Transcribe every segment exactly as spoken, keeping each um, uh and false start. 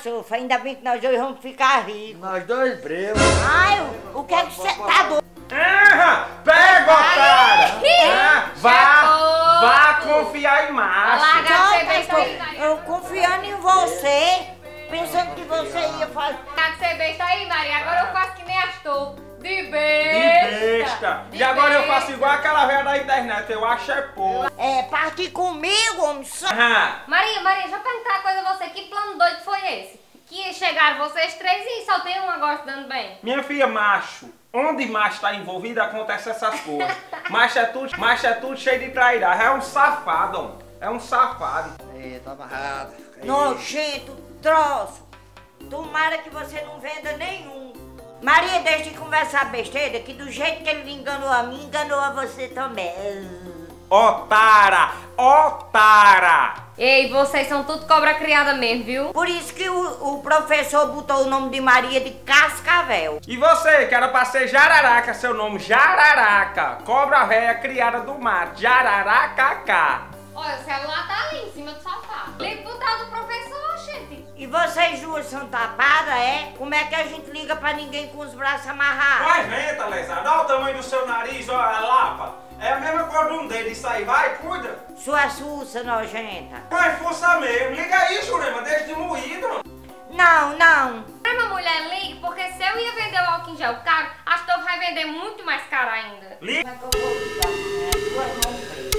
sofa. Ainda bem que nós dois vamos ficar ricos. Nós dois brevos. Ai, o, o que é que você tá doido? Ah, pega, otária! Ah, vá, vá confiar em macho. Eu, eu confiando em você, pensando que você ia fazer. Tá de ser besta aí, Maria. Agora eu faço que nem Astor. De De besta. besta. De E agora eu besta. faço igual aquela velha da internet, eu acho é pouco. É, partir comigo, homem. Só... Ah, Maria, Maria, deixa eu perguntar uma coisa a você. Que plano doido foi esse? Que chegaram vocês três e só tem um agora se dando bem. minha filha, macho. Onde macho tá envolvido, acontece essas coisas. Macho é tudo, macho é tudo cheio de trairagem. É um safado, homem. É um safado. Ei, tá amarrado. Ei. Nojento, troço. Tomara que você não venda nenhum. Maria, deixa de conversar besteira, que do jeito que ele enganou a mim, enganou a você também. Otara! Otara! Ei, vocês são tudo cobra criada mesmo, viu? Por isso que o, o professor botou o nome de Maria de Cascavel. E você, que era pra ser Jararaca, seu nome Jararaca. Cobra véia criada do mato, Jararacacá. Olha, o celular tá ali em cima do sofá. Liga pro tal do professor, gente. E vocês duas são tapadas, é? Como é que a gente liga pra ninguém com os braços amarrados? Vai, venta, lesada. Olha o tamanho do seu nariz, olha a lapa. É a mesma cor de um dedo, isso aí. Vai, cuida. Sua sussa nojenta. Vai, força mesmo. Liga aí, Jurema, deixa de moído. Não, não. Minha mulher, ligue, porque se eu ia vender o álcool em gel caro, acho que eu vai vender muito mais caro ainda. Liga. Como é que eu vou ligar? É duas mãos presas.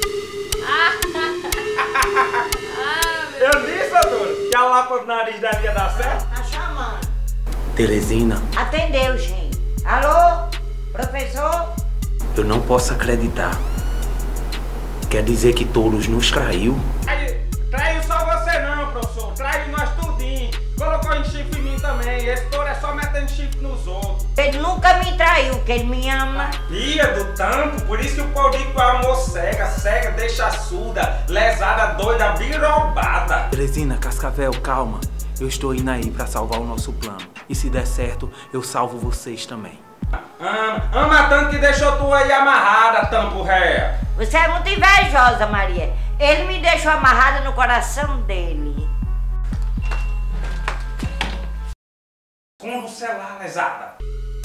Ah, meu Eu disse, doutor, que a lapa do nariz dela ia dar certo. Tá chamando. Teresina, Atendeu, gente. Alô? Professor? eu não posso acreditar. Quer dizer que Touros nos traiu? Aí, traiu só você não, professor. Traiu nós tudinho. Colocou em chifre em mim também. Esse touro é só metendo chifre nos outros. Ele nunca me traiu, porque ele me ama. Filha do tampo, por isso que o povo diz que o amor cega, cega, deixa surda, lesada, doida, birobada. Teresina, Cascavel, calma. Eu estou indo aí pra salvar o nosso plano. E se der certo, eu salvo vocês também. Ama, ama tanto que deixou tu aí amarrada, tampo réia. Você é muito invejosa, Maria. Ele me deixou amarrada no coração dele. Com o celular, lesada.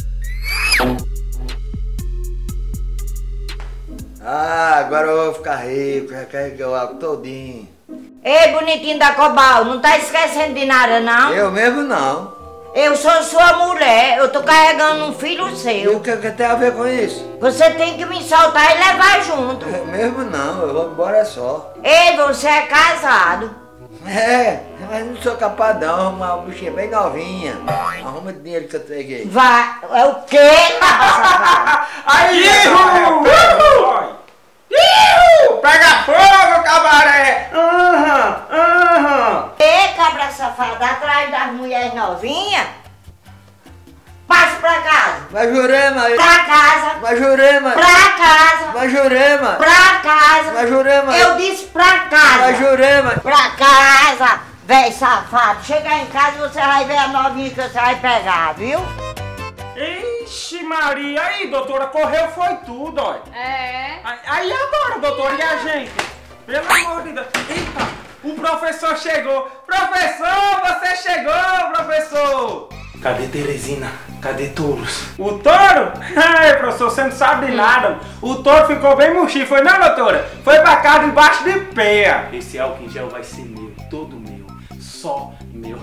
Ah, agora eu vou ficar rico, recarreguei o álcool todinho. Ei, bonitinho da Cobal, não tá esquecendo de nada, não? Eu mesmo não. Eu sou sua mulher, eu tô carregando um filho E seu. o que, que tem a ver com isso? Você tem que me soltar e levar junto. Eu mesmo não, eu vou embora só. Ei, você é casado. É, mas não sou capaz não, arrumar uma bichinha bem novinha. Arruma o dinheiro que eu peguei. Vai, é o quê? Aí, Ihu! Ihu! Pega fogo, cabaré! Aham, aham. Ei, cabra safada, atrás das mulheres novinhas? Passe pra casa. Vai Jurema, Pra casa. vai Jurema, Pra casa. vai Jurema, Pra casa. vai Jurema, Eu disse pra vai casa. Jurema. Pra casa, véi safado. Chegar em casa você vai ver a novinha que você vai pegar, viu? Ixi, Maria, aí, doutora, correu foi tudo, ó. É. Aí, aí agora, doutora, e a gente? Pelo amor de Deus. Eita, o professor chegou. Professor, você chegou, professor. Cadê Teresina? Cadê Touros? O touro? Ai, professor, você não sabe de nada. O touro ficou bem murchinho, foi não, doutora? Foi pra casa debaixo de peia. Esse álcool em gel vai ser meu, todo meu, só meu.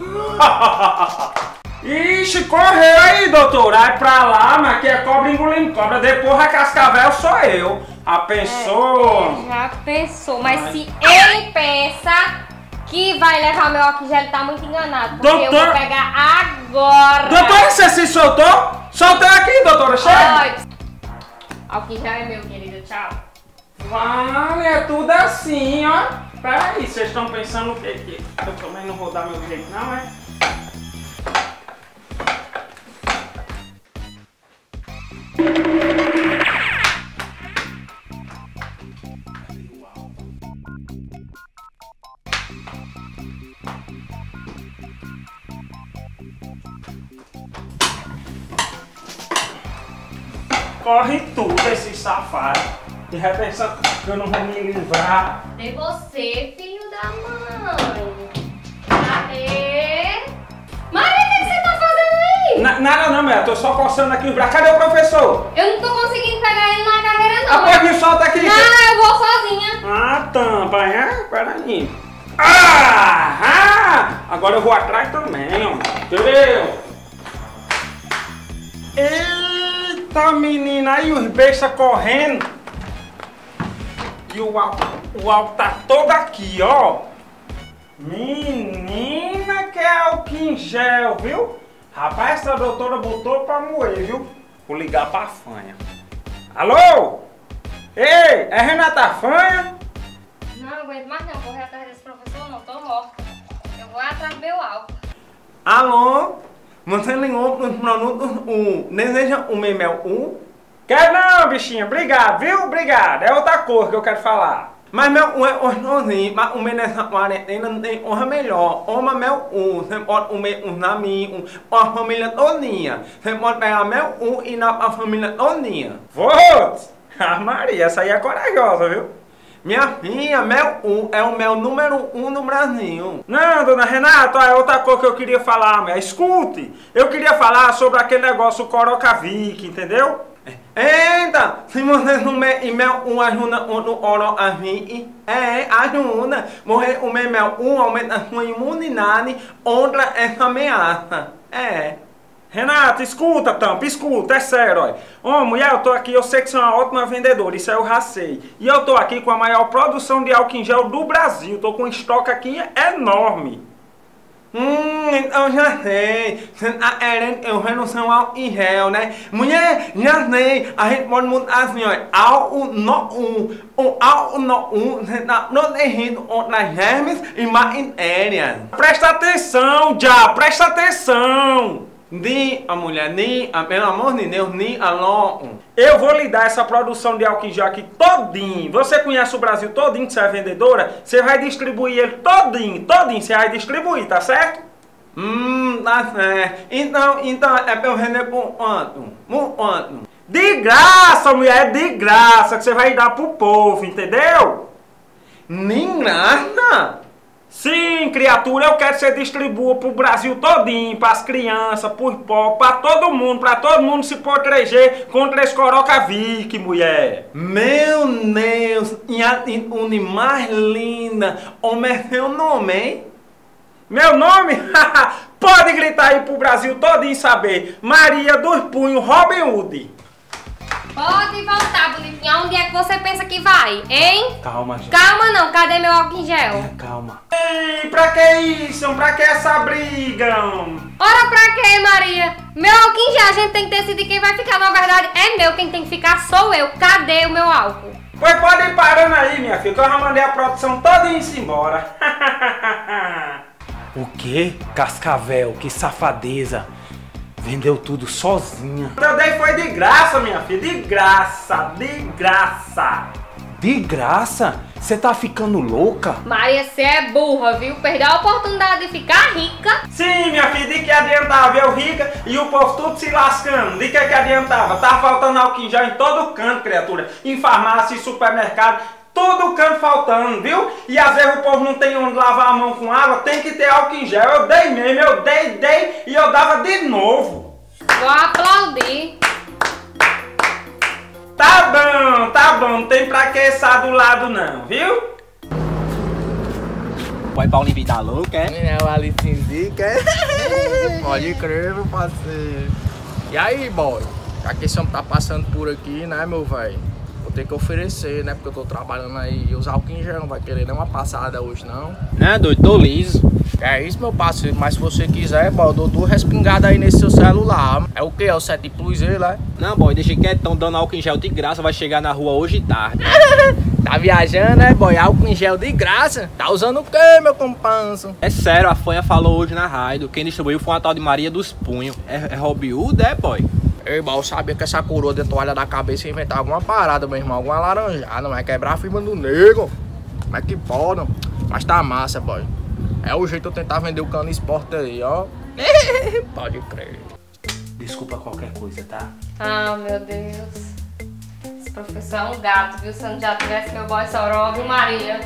Ixi, correu aí, doutor. Vai pra lá, mas que é cobra engolindo cobra. Depois a Cascavel sou eu. A pensou? Já pensou, mas se ele pensa que vai levar meu álcool em gel, ele tá muito enganado. Porque eu Doutor- vou pegar agora. Doutora, você se soltou? Soltou aqui, doutora, chega. Ai, álcool em gel é meu, querido. Tchau. Vale, é tudo assim, ó. Peraí, vocês estão pensando o quê? Que eu também não vou dar meu jeito, não, é? Corre tudo esse safado. De repente que eu não vou me livrar. De você, filho da mãe. Cadê? mulher, tô só coçando aqui os braços. Cadê o professor? Eu não tô conseguindo pegar ele na carreira, não. Ah, pois me solta aqui. Não, eu vou sozinha. Ah, tampa, é? Peraí. Ah, ah! Agora eu vou atrás também, ó. Entendeu? Eita, menina, aí os bestas correndo. E o álcool, o álcool tá todo aqui, ó. Menina, que álcool em gel, viu? Rapaz, essa doutora botou pra moer, viu? Vou ligar pra Fanha. Alô? Ei, é Renata Fanha? Não, não aguento mais não, correr atrás desse professor não, tô morta. Eu vou atrás do meu álcool. Alô? Você ligou pro produto um. Deseja um mel um? Quer não, bichinha, obrigado, viu? Obrigado. É outra cor que eu quero falar. Mas mel um é ornozinho, mas o mel nessa quarentena não tem honra melhor. Oma mel um, você pode comer um na minha, um, uma família todinha. Você pode pegar mel um e dar pra família todinha. Votos! Ah, Maria, essa aí é corajosa, viu? Minha filha, mel um é o mel número um no Brasil. Não, dona Renata, é outra coisa que eu queria falar, minha. Escute, eu queria falar sobre aquele negócio Corocavic, entendeu? Eita, se você não e mel um ajuda no Corocavic, é, ajuda. Morrer o mel um aumenta a sua imunidade contra essa ameaça. É. Renata, escuta, Tampa, escuta, é sério, olha. Ô, mulher, eu tô aqui, eu sei que você é uma ótima vendedora, isso aí eu já sei. E eu tô aqui com a maior produção de álcool em gel do Brasil, tô com um estoque aqui enorme. Hum, então já sei. Você tá querendo eu renunciar ao álcool em gel, né? Mulher, já sei. A gente pode mudar assim, olha. Álcool no um. O álcool no um, você tá protegido contra germes e bactérias. Presta atenção, já, presta atenção. Ni a mulher, ni a, pelo amor de Deus, ni a logo. Eu vou lhe dar essa produção de álcool em gel aqui todinho. Você conhece o Brasil todinho que você é vendedora? Você vai distribuir ele todinho, todinho, você vai distribuir, tá certo? Hum, tá certo. Então, então é pra eu vender por quanto? Por quanto? De graça, mulher, de graça, que você vai dar pro povo, entendeu? Nem nada. Sim, criatura, eu quero que você distribua pro Brasil todinho, pras crianças, pros pobres, pra todo mundo, pra todo mundo se proteger contra esse Corocavic, mulher. Meu Deus, e a atitude mais linda, como é seu nome, hein? Meu nome? Pode gritar aí pro Brasil todinho saber. Maria dos Punhos Robin Hood. Pode voltar, bonitinha. Onde é que você pensa que vai, hein? Calma, gente. Calma não, cadê meu álcool em gel? Calma. Ei, pra que isso? Pra que essa briga? Ora, pra quê, Maria? Meu álcool em gel, a gente tem que decidir quem vai ficar. Na verdade, é meu, quem tem que ficar sou eu. Cadê o meu álcool? Pois pode ir parando aí, minha filha, que eu já mandei a produção toda ir embora. O quê? Cascavel, que safadeza. Vendeu tudo sozinha. Eu dei foi de graça, minha filha, de graça, de graça. De graça? Você tá ficando louca? Maria, você é burra, viu? Perdeu a oportunidade de ficar rica. Sim, minha filha, de que adiantava eu rica e o povo tudo se lascando? De que que adiantava? Tava faltando álcool em gel em todo canto, criatura. Em farmácia, em supermercado, todo canto faltando, viu? E às vezes o povo não tem onde lavar a mão com água, tem que ter álcool em gel. Eu dei mesmo, eu dei, dei e eu dava de novo. Vou aplaudir. Tá bom, tá bom, não tem pra que essa do lado não, viu? Vai Paulinho Vida louca, é? É o Alicinzinho, é? Pode crer, meu parceiro. E aí, boy? Já que esse homem tá passando por aqui, né, meu velho? Vou ter que oferecer, né? Porque eu tô trabalhando aí e usar álcool em gel, não vai querer nem uma passada hoje, não. É, doido, tô liso. É isso, meu parceiro, mas se você quiser, boy, eu dou duas respingadas aí nesse seu celular. É o que? É o sete Plus, né? Não, boy, deixa quietão, dando álcool em gel de graça, vai chegar na rua hoje tarde. Tá viajando, né, boy? Álcool em gel de graça? Tá usando o que, meu companheiro? É sério, a Fanha falou hoje na rádio, quem distribuiu foi uma tal de Maria dos Punhos. É, é Robin Hood, é, boy? Ei, boy, eu sabia que essa coroa de toalha da cabeça ia inventar alguma parada, meu irmão, alguma laranjada, não vai quebrar a firma do nego. Como é que pode? Mas tá massa, boy. É o jeito de eu tentar vender o cano esporte aí, ó. Pode crer. Desculpa qualquer coisa, tá? Ah, meu Deus. Esse professor é um gato, viu? Se eu não já tivesse meu boy Soró, viu, Maria?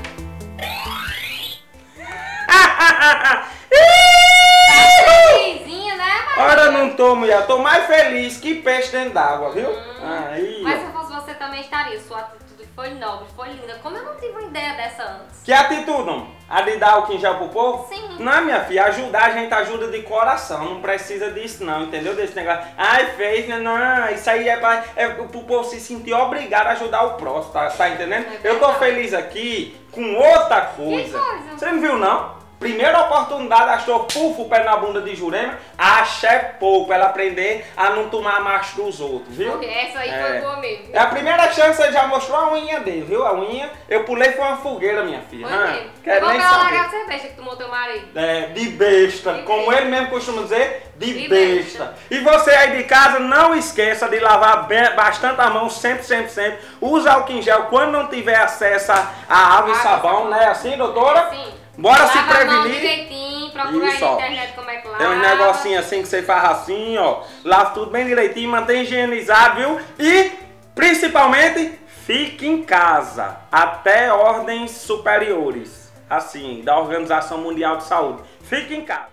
Tá felizinha, né, Maria? Ora, não tô tô, mulher, tô mais feliz que peixe dentro d'água, viu? Hum, Aí, mas ó. se fosse você também estaria. Sua atitude foi nobre, foi linda. Como eu não tive uma ideia dessa antes? Que atitude, não? A de dar o quinjal pro povo? Sim. Não, minha filha, ajudar a gente ajuda de coração, não precisa disso não, entendeu? Desse negócio, ai, fez, né? Não, isso aí é pra, é pro povo se sentir obrigado a ajudar o próximo, tá, tá entendendo? É Eu tô feliz aqui com outra coisa. Que coisa? Você não viu, não? Primeira oportunidade, achou pufo o pé na bunda de Jurema, acha pouco, pra ela aprender a não tomar macho dos outros, viu? Essa aí É. foi boa mesmo. É a primeira chance, ele já mostrou a unha dele, viu? A unha, eu pulei foi uma fogueira, minha filha. Foi Ah, mesmo. quero Igual nem aquela saber. largada de cerveja que tomou teu marido. É, de besta, De como besta. ele mesmo costuma dizer, de, De besta. besta. E você aí de casa, não esqueça de lavar bem, bastante a mão, sempre, sempre, sempre. Usa álcool em gel quando não tiver acesso a, a água e Água, sabão, sabão. né? Assim, doutora? Sim. Bora Lava se a mão prevenir. direitinho, procura aí Isso, na ó. internet como é que lava. Tem uns negocinhos assim que você faz assim, ó. Lava tudo bem direitinho, mantém higienizado, viu? E, principalmente, fique em casa. Até ordens superiores. Assim, da Organização Mundial de Saúde. Fique em casa.